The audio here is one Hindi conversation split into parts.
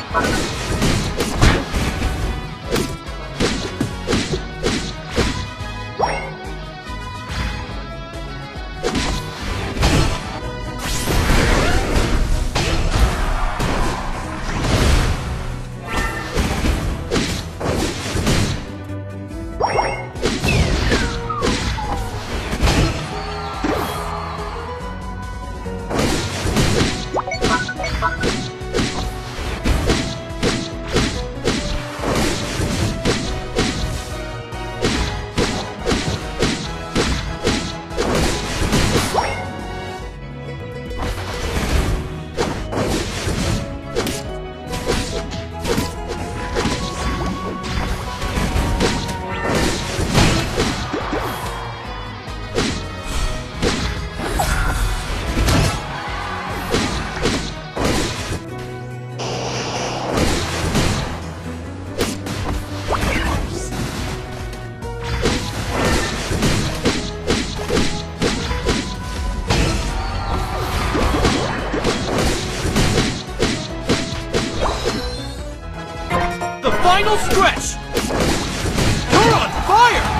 Final stretch! You're on fire!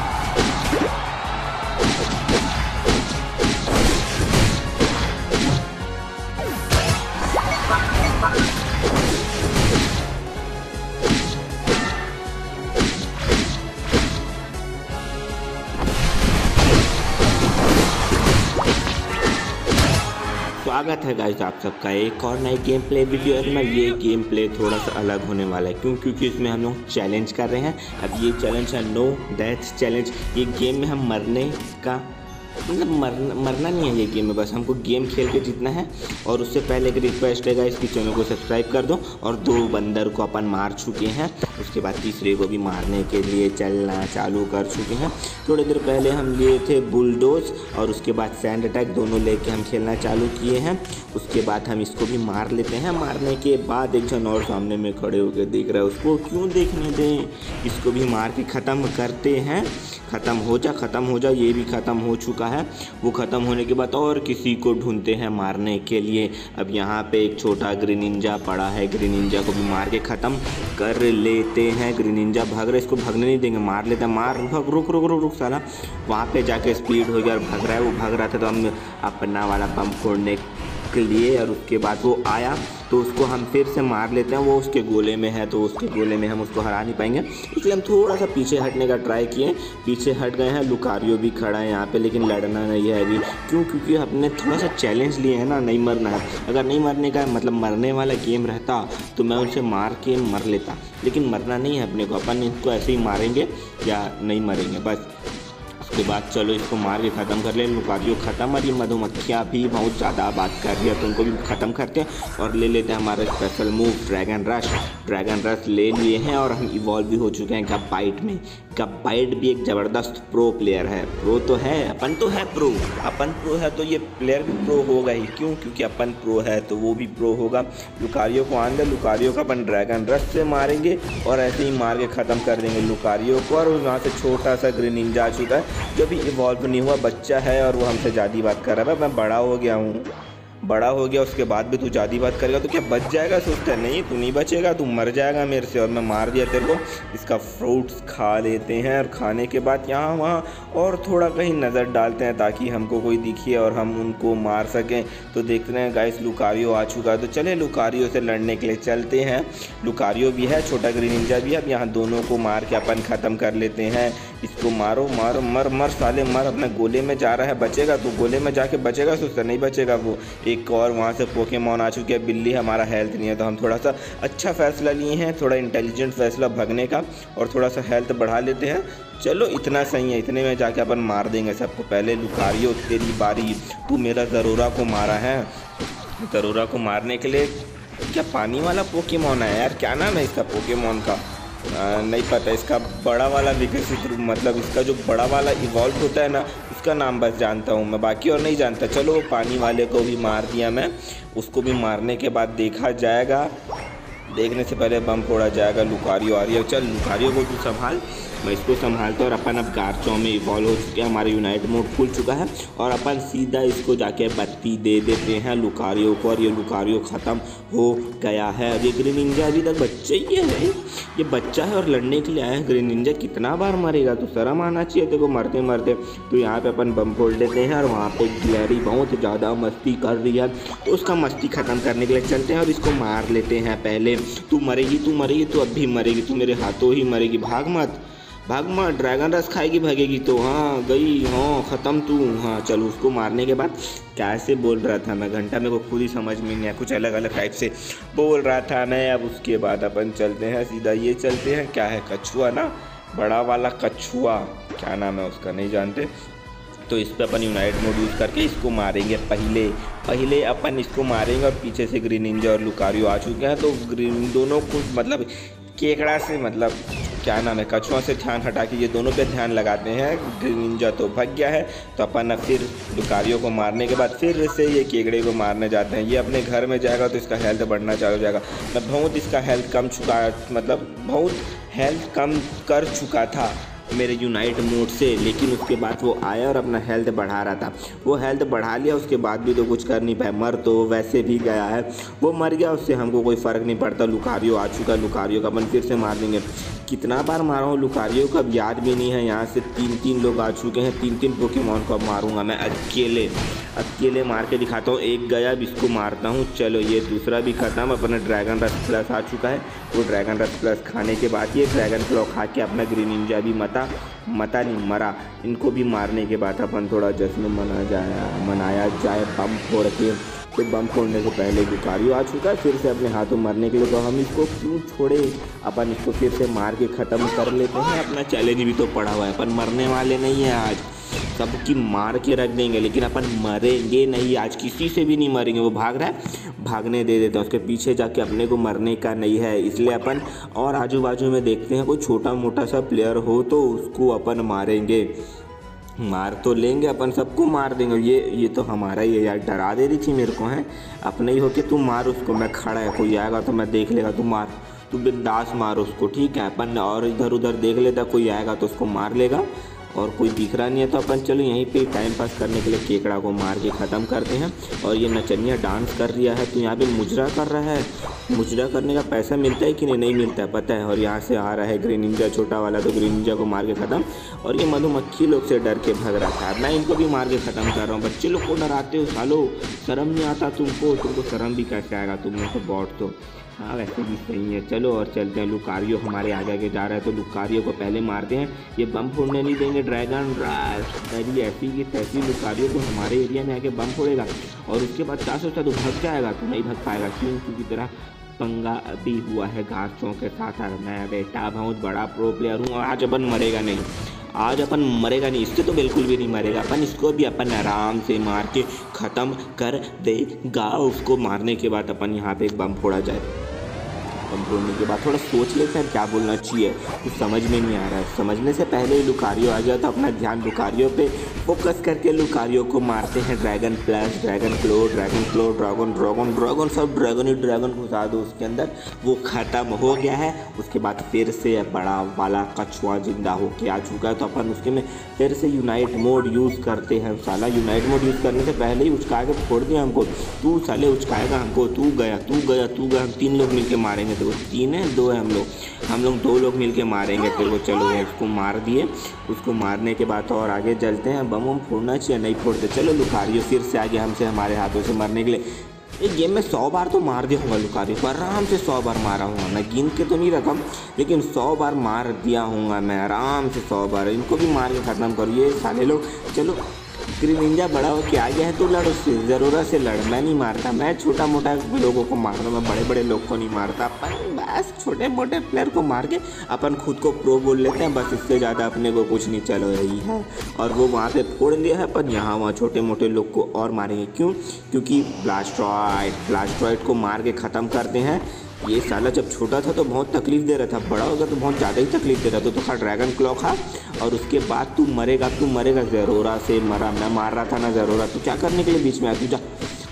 स्वागत है गाइस आप सबका एक और नए गेम प्ले वीडियो में। ये गेम प्ले थोड़ा सा अलग होने वाला है क्योंकि इसमें हम लोग चैलेंज कर रहे हैं। अब ये चैलेंज है नो डेथ चैलेंज। ये गेम में हम मरने का मतलब मरना नहीं है ये गेम में, बस हमको गेम खेल के जीतना है। और उससे पहले एक रिक्वेस्ट है गाइस, इस चैनल को सब्सक्राइब कर दो। और 2 बंदर को अपन मार चुके हैं, उसके बाद तीसरे को भी मारने के लिए चलना चालू कर चुके हैं। थोड़ी देर पहले हम लिए थे बुलडोज और उसके बाद सैंड अटैक, दोनों लेके हम खेलना चालू किए हैं। उसके बाद हम इसको भी मार लेते हैं। मारने के बाद एक जन और सामने में खड़े होकर देख रहा है, उसको क्यों देखने दें, इसको भी मार के ख़त्म करते हैं। ख़त्म हो जा। ये भी ख़त्म हो चुका है। वो ख़त्म होने के बाद और किसी को ढूंढते हैं मारने के लिए। अब यहाँ पे एक छोटा ग्रीनिंजा पड़ा है, ग्रीनिंजा को भी मार के ख़त्म कर लेते हैं। ग्रीनिंजा भाग रहा है, इसको भागने नहीं देंगे, मार लेते हैं। मार रुक साला। वहाँ पे जाके स्पीड हो गया और भाग रहा है। वो भाग रहा था तो हम अपना वाला बम फोड़ने के लिए, और उसके बाद वो आया तो उसको हम फिर से मार लेते हैं। वो उसके गोले में है तो उसके गोले में हम उसको हरा नहीं पाएंगे, इसलिए हम थोड़ा सा पीछे हटने का ट्राई किए। पीछे हट गए हैं। लुकारियो भी खड़ा है यहाँ पे, लेकिन लड़ना नहीं है अभी। क्योंकि हमने थोड़ा सा चैलेंज लिए है ना, नहीं मरना है। अगर नहीं मरने का मतलब मरने वाला गेम रहता तो मैं उनसे मार के मर लेता, लेकिन मरना नहीं है अपने को। अपन इनको ऐसे ही मारेंगे या नहीं मरेंगे बस। उसके बाद चलो इसको मार के ख़त्म कर ले। लुकारियो ख़त्म। और ये मधुमक्खियाँ भी बहुत ज़्यादा बात कर रही है तो उनको भी ख़त्म करते हैं और ले लेते हैं हमारा स्पेशल मूव ड्रैगन रश ले लिए हैं। और हम इवॉल्व भी हो चुके हैं गब्बाइट में। गब्बाइट भी एक ज़बरदस्त प्रो प्लेयर है। प्रो तो है, अपन तो है प्रो। अपन प्रो है तो ये प्लेयर भी प्रो होगा ही। क्योंकि अपन प्रो है तो वो भी प्रो होगा। लुकारियो को आने, लुकारियो को अपन ड्रैगन रश से मारेंगे और ऐसे ही मार के ख़त्म कर देंगे लुकारियो को। और वहाँ से छोटा सा ग्रीनिंजा आ चुका है जो भी इवॉल्व नहीं हुआ, बच्चा है और वो हमसे ज़्यादा बात कर रहा है। मैं बड़ा हो गया उसके बाद भी तू ज़्यादा बात करेगा तो क्या बच जाएगा? सोचता है नहीं, तू नहीं बचेगा, तू मर जाएगा मेरे से। और मैं मार दिया तेरे को। इसका फ्रूट्स खा लेते हैं और खाने के बाद यहाँ वहाँ और थोड़ा कहीं नज़र डालते हैं ताकि हमको कोई दिखे और हम उनको मार सकें। तो देखते हैं गाइस लुकारियो आ चुका है तो चले लुकारियो से लड़ने के लिए चलते हैं। लुकारियो भी है, छोटा ग्रीनिंजा भी है। अब यहाँ दोनों को मार के अपन ख़त्म कर लेते हैं। इसको मारो मर साले मर। अपने गोले में जा रहा है, बचेगा तो गोले में जाके बचेगा, सोचता नहीं बचेगा वो। एक और वहाँ से पोकेमॉन आ चुके हैं बिल्ली। हमारा हेल्थ नहीं है तो हम थोड़ा सा अच्छा फैसला लिए हैं, थोड़ा इंटेलिजेंट फैसला भागने का, और थोड़ा सा हेल्थ बढ़ा लेते हैं। चलो इतना सही है, इतने में जाके अपन मार देंगे सबको। पहले लुकारियो तेरी बारी, तू मेरा ज़रूरा को मारा है। ज़रूरा को मारने के लिए क्या पानी वाला पोकेमॉन है यार, क्या नाम है इसका पोकेमॉन का? नहीं पता। इसका बड़ा वाला विकसित रूप, मतलब इसका जो बड़ा वाला इवॉल्व होता है ना, उसका नाम बस जानता हूँ मैं, बाकी और नहीं जानता। चलो पानी वाले को भी मार दिया मैं। उसको भी मारने के बाद देखा जाएगा देखने से पहले बम फोड़ा जाएगा। लुकारियो आ रही है, चल लुकारियो को तू संभाल, मैं इसको संभालता हूँ। और अपन अब गार्चों में इवॉल्व हो चुके हैं, हमारा यूनाइट मोड खुल चुका है और अपन सीधा इसको जाके बत्ती दे देते हैं लुकारियो को। और ये लुकारियो ख़त्म हो गया है। और ये ग्रीन निंजा अभी तक बच्चा ही है, ये बच्चा है और लड़ने के लिए आया है। ग्रीन निंजा कितना बार मरेगा, तो शर्म आना चाहिए देखो मरते मरते। तो यहाँ पे अपन बम फोड़ देते हैं और वहाँ पे ग्लैडी बहुत ज़्यादा मस्ती कर रही है, तो उसका मस्ती ख़त्म करने के लिए चलते हैं और इसको मार लेते हैं। पहले तू मरेगी, तू अब भी मरेगी, तू मेरे हाथों ही मरेगी। भाग मत, ड्रैगन रस खाएगी भागेगी तो। हाँ गई, हाँ ख़त्म तू। हाँ चलो, उसको मारने के बाद कैसे बोल रहा था मैं, घंटा मेरे को खुद ही समझ में नहीं आया, कुछ अलग अलग टाइप से बोल रहा था मैं। अब उसके बाद अपन चलते हैं सीधा, ये चलते हैं, क्या है, कछुआ ना, बड़ा वाला कछुआ, क्या नाम है उसका नहीं जानते। तो इस पर अपन यूनाइट मोड यूज़ करके इसको मारेंगे। पहले अपन इसको मारेंगे और पीछे से ग्रीन निंजा और लुकारियो आ चुके हैं। तो ग्रीन दोनों को मतलब केकड़ा से, मतलब क्या नाम है, कछुआ से ध्यान हटा के ये दोनों पे ध्यान लगाते हैं। ग्रीन निंजा तो भाग गया है, तो अपन फिर लुकारियो को मारने के बाद फिर से ये केकड़े को मारने जाते हैं। ये अपने घर में जाएगा तो इसका हेल्थ बढ़ना चालू हो जाएगा। मैं बहुत इसका हेल्थ कम चुका, मतलब बहुत हेल्थ कम कर चुका था मेरे यूनाइट मोड से, लेकिन उसके बाद वो आया और अपना हेल्थ बढ़ा रहा था। वो हेल्थ बढ़ा लिया, उसके बाद भी तो कुछ कर नहीं पाया, मर तो वैसे भी गया है, वो मर गया, उससे हमको कोई फ़र्क नहीं पड़ता। लुकारियो आ चुका, लुकारियो का अपन फिर से मार देंगे। कितना बार मारा हूँ लुकारियो का अब याद भी नहीं है। यहाँ से तीन लोग आ चुके हैं, तीन पोकेमॉन को अब मारूंगा मैं अकेले मार के दिखाता हूँ। एक गया, अब इसको मारता हूँ। चलो ये दूसरा भी ख़त्म। अपना ड्रैगन रस प्लस आ चुका है, वो ड्रैगन रस प्लस खाने के बाद ये ड्रैगन क्लॉ खा के अपना ग्रीन निंजा भी मता नहीं मरा। इनको भी मारने के बाद अपन थोड़ा जश्न मनाया जाए बम फोड़ के। तो बम फोड़ने से पहले लुकारियो आ चुका है फिर से अपने हाथों मरने के लिए, तो हम इसको क्यों छोड़े, अपन इसको फिर से मार के ख़त्म कर लेते हैं। अपना चैलेंज भी तो पड़ा हुआ है, अपन मरने वाले नहीं हैं आज, सबकी मार के रख देंगे, लेकिन अपन मरेंगे नहीं आज, किसी से भी नहीं मरेंगे। वो भाग रहा है, भागने दे देते हैं, उसके पीछे जाके अपने को मरने का नहीं है, इसलिए अपन और आजू बाजू में देखते हैं कोई छोटा मोटा सा प्लेयर हो तो उसको अपन मारेंगे, मार तो लेंगे, अपन सबको मार देंगे। ये तो हमारा ही है यार, डरा दे रही थी मेरे को, है अपने ही हो के तू मार उसको, मैं खड़ा है, कोई आएगा तो मैं देख लेगा, तू मार, तू बिंदास मार उसको, ठीक है। अपन और इधर उधर देख लेता, कोई आएगा तो उसको मार लेगा, और कोई दिख रहा नहीं है तो अपन चलो यहीं पे टाइम पास करने के लिए केकड़ा को मार के ख़त्म करते हैं। और ये नचनिया डांस कर रहा है, तो यहाँ पे मुजरा कर रहा है, मुजरा करने का पैसा मिलता है कि नहीं मिलता है पता है। और यहाँ से आ रहा है ग्रीन निंजा छोटा वाला, तो ग्रीन निंजा को मार के ख़त्म। और ये मधुमक्खी लोग से डर के भाग रहा था, मैं इनको भी मार के ख़त्म कर रहा हूँ। बच्चे लोग को डराते हो सालो, शर्म नहीं आता तुमको शर्म भी कैसे आएगा, तुम लोग तो बॉट तो, हाँ वैसे भी सही है। चलो और चलते हैं, लुकारियो हमारे आगे जा रहा है, तो लुकारियो को पहले मारते हैं, ये बम फोड़ने नहीं देंगे। ड्रैगन राज ऐसी की तैसी लुकारियो को हमारे एरिया में आके बम फोड़ेगा, और उसके बाद क्या सोचता तो भाग जाएगा, तो नहीं भाग पाएगा, क्योंकि तरह पंगा अभी हुआ है घासों के साथ। मैं बेटा बहुत बड़ा प्रो प्लेयर हूँ, और आज अपन मरेगा नहीं, आज अपन मरेगा नहीं, इससे तो बिल्कुल भी नहीं मरेगा अपन, इसको भी अपन आराम से मार के ख़त्म कर देगा। उसको मारने के बाद अपन यहाँ पे एक बम फोड़ा जाए, बम फोड़ने के बाद थोड़ा सोच लेते हैं क्या बोलना चाहिए, कुछ समझ में नहीं आ रहा है। समझने से पहले ही लुकारियो आ गया, तो अपना ध्यान लुकारियो पे फोकस करके लुकारियो को मारते हैं। Dragon plus, dragon claw, dragon सब ड्रैगन ही ड्रैगन घुसा दो उसके अंदर, वो ख़त्म हो गया है। उसके बाद फिर से बड़ा वाला कछुआ जिंदा होके आ चुका है, तो अपन उसके में फिर से यूनाइट मोड यूज़ करते हैं। साला यूनाइट मोड यूज़ करने से पहले ही उचका के फोड़ दिया हमको, तू साले उचकाएगा हमको, तू गया, हम 3 लोग मिल के मारेंगे, तो 3 है 2 है हम लोग 2 लोग मिल के मारेंगे तेरे को। चलो उसको मार दिए, उसको मारने के बाद और आगे चलते हैं। बम फोड़ना चाहिए, नहीं फोड़ते। चलो लुकारियो फिर से आगे हमसे हमारे हाथों से मरने के लिए। एक गेम में 100 बार तो मार दिया होगा लुकारियो को, आराम से 100 बार मारा हूँ मैं, गिन के तो नहीं रखा, लेकिन 100 बार मार दिया हूँ मैं आराम से 100 बार। इनको भी मार के ख़त्म करो ये साले लोग। चलो ग्रीन निंजा बड़ा हो के आ गया है तो लड़ उससे, ज़रूरत से लड़, मैं नहीं मारता, मैं छोटा मोटा लोगों को मारता हूँ, मैं बड़े बड़े लोग को नहीं मारता। अपन बस छोटे मोटे प्लेयर को मार के अपन खुद को प्रो बोल लेते हैं, बस इससे ज़्यादा अपने को कुछ नहीं। चलो यही है, और वो वहाँ पे फोड़ लिया है, पर यहाँ वहाँ छोटे मोटे लोग को और मारेंगे। क्यों? क्योंकि ब्लास्ट्रॉइड को मार के ख़त्म करते हैं। ये साला जब छोटा था तो बहुत तकलीफ दे रहा था, बड़ा होगा तो बहुत ज़्यादा ही तकलीफ दे रहा था। तो खा ड्रैगन क्लॉ खा, और उसके बाद तू मरेगा। ज़रोरा से मरा, मैं मार रहा था ना ज़रोरा, तू क्या करने के लिए बीच में आया,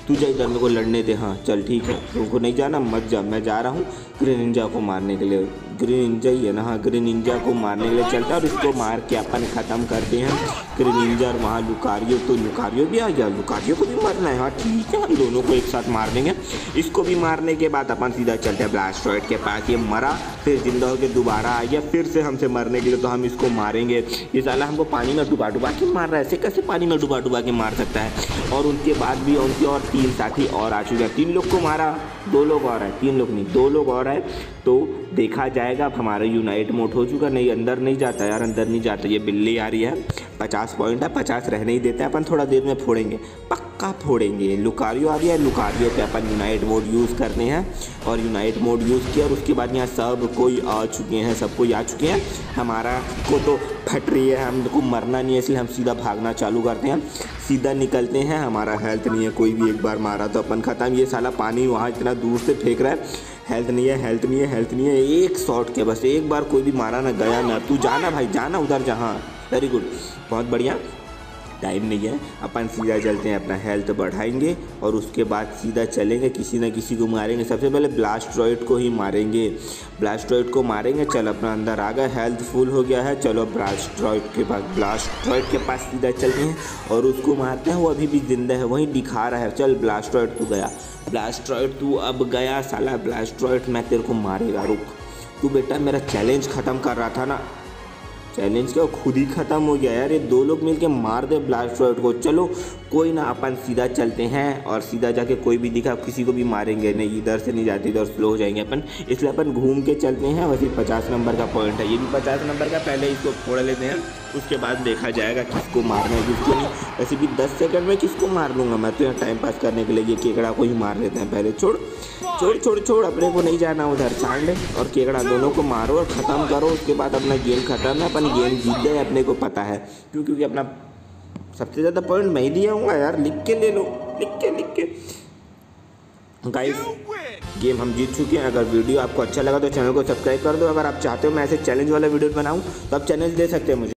तू जा इधर, मेरे को लड़ने दे। हाँ चल ठीक है, तुमको नहीं जाना मत जा, मैं जा रहा हूँ ग्रीन निंजा को मारने के लिए। ग्रीन निंजा ही है ना, हाँ ग्रीन निंजा को मारने के लिए चलता है और इसको मार के अपन ख़त्म करते हैं ग्रीन निंजा। और वहाँ लुकारियो, तो लुकारियो भी आ गया, लुकारियो को भी मारना है। हाँ ठीक है, हम दोनों को एक साथ मार देंगे। इसको भी मारने के बाद अपन सीधा चलते हैं ब्लास्टरॉयड के पास। ये मरा, फिर जिंदा होकर दोबारा आ गया फिर से हमसे मरने के लिए, तो हम इसको मारेंगे। ये साला हमको पानी में डुबा डुबा के मार रहा है, ऐसे कैसे पानी में डुबा डुबा के मार सकता है। और उनके बाद भी उनके और 3 साथी और आ चुके हैं। 3 लोग को मारा, 2 लोग और हैं, 3 लोग नहीं 2 लोग और हैं। तो देखा जाएगा। अब हमारा यूनाइट मोड हो चुका। नहीं अंदर नहीं जाता यार, अंदर नहीं जाता। ये बिल्ली आ रही है, 50 पॉइंट है, 50 रहने ही देता है। अपन थोड़ा देर में फोड़ेंगे, पक्का फोड़ेंगे। लुकारियो आ गया, लुकारियो पे अपन यूनाइट मोड यूज़ करते हैं। और यूनाइट मोड यूज़ किया और उसके बाद यहाँ सब कोई आ चुके हैं, सब कोई आ चुके हैं। हमारा को तो फट रही है, हमको मरना नहीं है, इसलिए हम सीधा भागना चालू करते हैं, सीधा निकलते हैं। हमारा हेल्थ नहीं है, कोई भी एक बार मारा तो अपन ख़त्म। ये साला पानी वहाँ इतना दूर से फेंक रहा है, हेल्थ नहीं है, हेल्थ नहीं है, हेल्थ नहीं है। एक शॉट के बस एक बार कोई भी मारा ना गया ना। तू जाना भाई, जाना उधर जहाँ। वेरी गुड, बहुत बढ़िया। टाइम नहीं है, अपन सीधा चलते हैं, अपना हेल्थ बढ़ाएंगे और उसके बाद सीधा चलेंगे, किसी न किसी को मारेंगे। सबसे पहले ब्लास्टरॉयड को ही मारेंगे, ब्लास्टरॉयड को मारेंगे। चल अपना अंदर आ गए, हेल्थ फुल हो गया है। चलो ब्लास्टरॉयड के पास सीधा चलते हैं और उसको मारते हैं। वो अभी भी जिंदा है, वहीं दिखा रहा है। चल ब्लास्टरॉयड तू गया, ब्लास्टरॉयड तू अब गया साला। ब्लास्टरॉयड मैं तेरे को मारेगा, रुक। तू बेटा मेरा चैलेंज ख़त्म कर रहा था ना, चैलेंज क्या खुद ही ख़त्म हो गया यार। ये 2 लोग मिलके मार दे ब्लास्टरॉयड को। चलो कोई ना, अपन सीधा चलते हैं और सीधा जाके कोई भी दिखा किसी को भी मारेंगे। नहीं इधर से नहीं जाते, इधर स्लो हो जाएंगे अपन, इसलिए अपन घूम के चलते हैं। वैसे 50 नंबर का पॉइंट है, ये भी 50 नंबर का। पहले इसको फोड़ लेते हैं, उसके बाद देखा जाएगा किसको मारना है किसको नहीं। वैसे भी 10 सेकंड में किसको मार लूँगा मैं तो, यहाँ टाइम पास करने के लिए ये केकड़ा को ही मार लेते हैं पहले। छोड़ छोड़ छोड़ छोड़, अपने को नहीं जाना उधर। सांड और केकड़ा दोनों को मारो और ख़त्म करो, उसके बाद अपना गेम ख़त्म है। अपन गेम जीत गए, अपने को पता है क्योंकि अपना सबसे ज़्यादा पॉइंट मैं ही दिया हूँ यार। लिख के ले लो, लिख के। गाइस गेम हम जीत चुके हैं। अगर वीडियो आपको अच्छा लगा तो चैनल को सब्सक्राइब कर दो। अगर आप चाहते हो मैं ऐसे चैलेंज वाला वीडियो बनाऊँ तो आप चैलेंज दे सकते हैं मुझे।